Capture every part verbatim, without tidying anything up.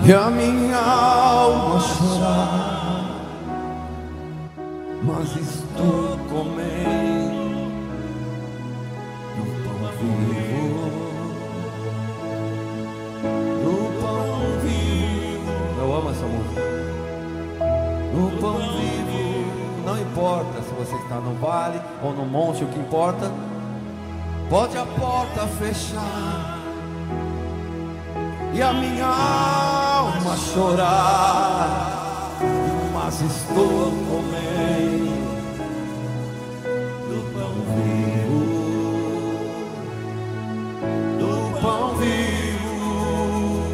e a minha alma chorar, mas estou comendo do pão vivo, do pão vivo. Eu amo essa música. Do pão vivo. Não importa se você está no vale ou no monte, o que importa, pode a porta fechar e a minha alma chorar, mas estou comendo do pão vivo, do pão vivo,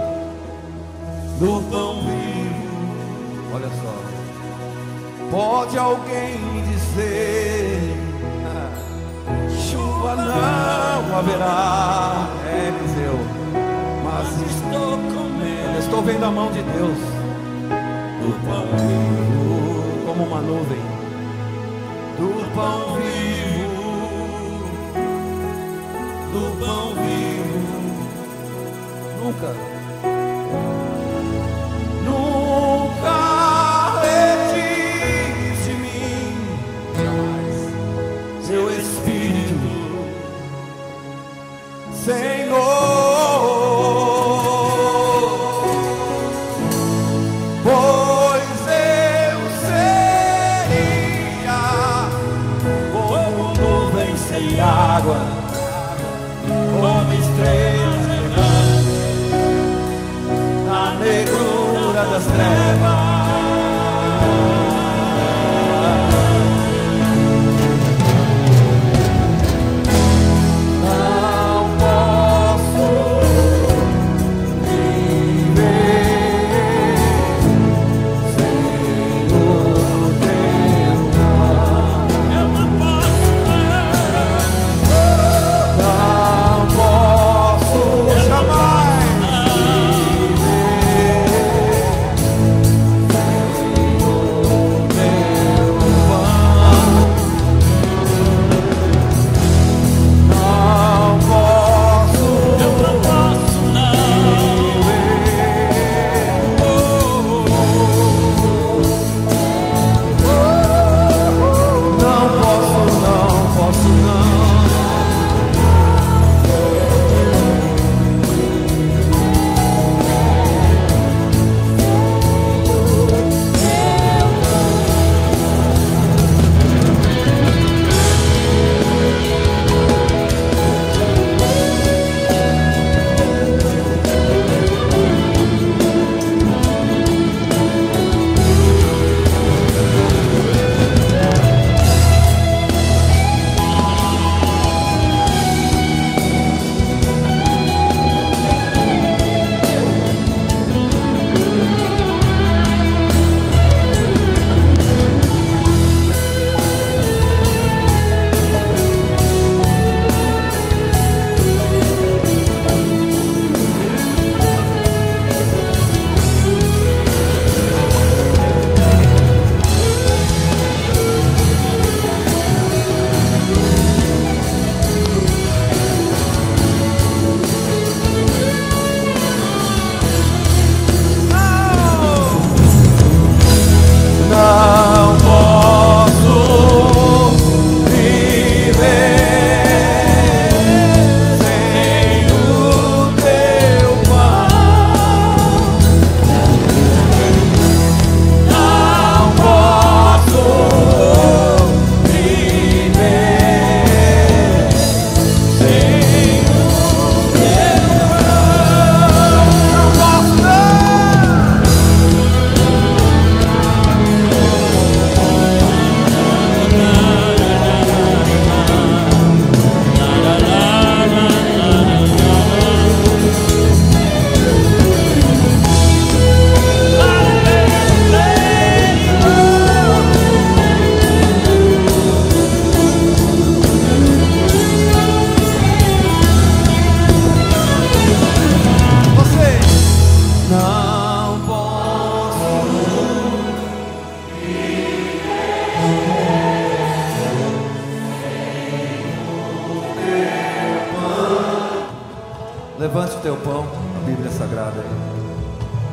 do pão vivo. Olha só, pode alguém me dizer, chuva não haverá, é Eliseu, mas estou comendo, estou vendo a mão de Deus do pão vivo, como uma nuvem, do pão vivo, do pão vivo. Nunca, nunca retires de mim seu Espírito, Senhor. Água, como estrelas na negrura das trevas. Levante o teu pão, a Bíblia Sagrada aí.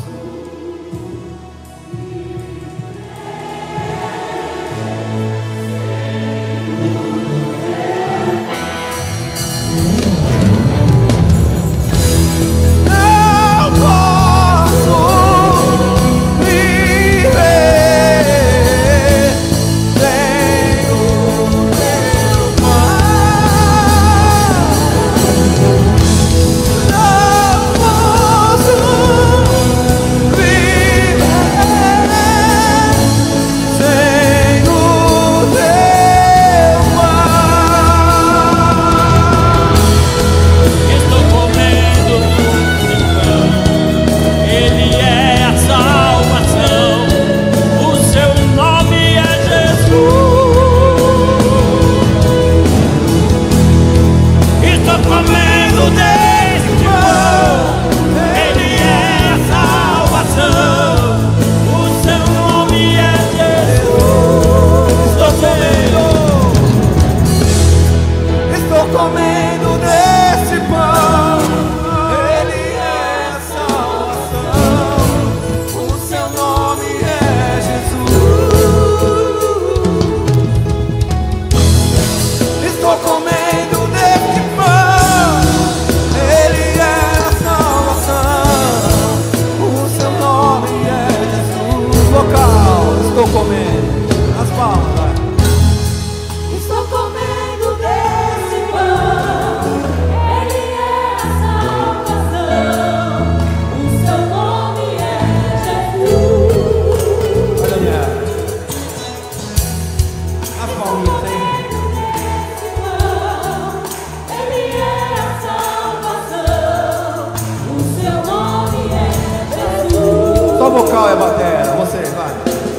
Só vocal é batera, você, vai.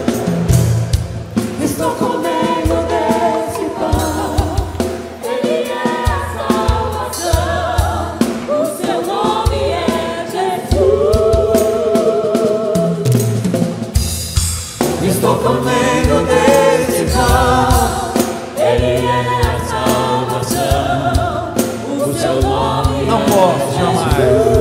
Estou comendo desse pão, ele é a salvação, o seu nome é Jesus. Estou comendo desse pão, ele é a salvação, o seu nome é Jesus. Não posso jamais.